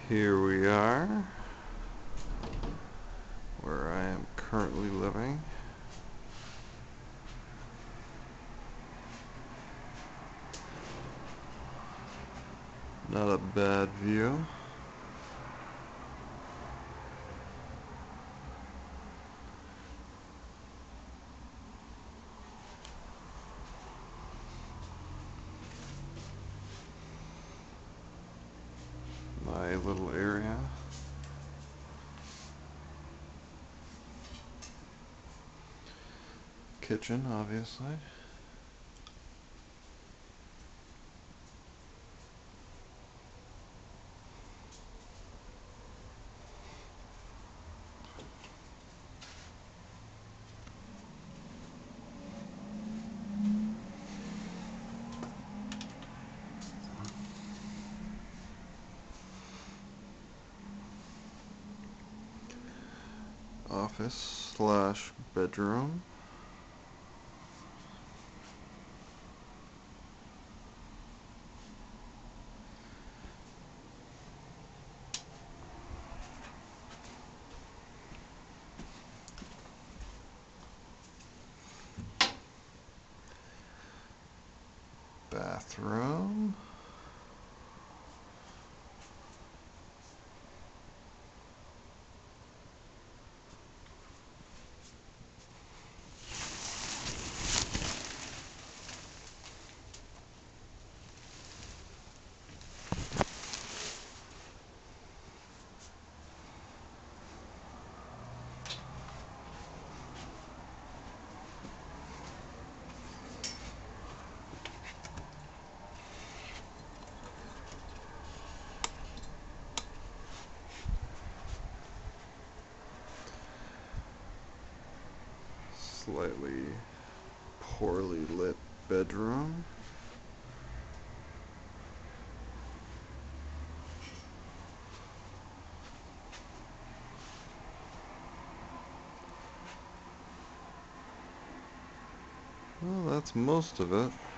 Here we are, where I am currently living. Not a bad view. My little area. Kitchen, obviously. Office slash bedroom. Bathroom. Slightly poorly lit bedroom. Well, that's most of it.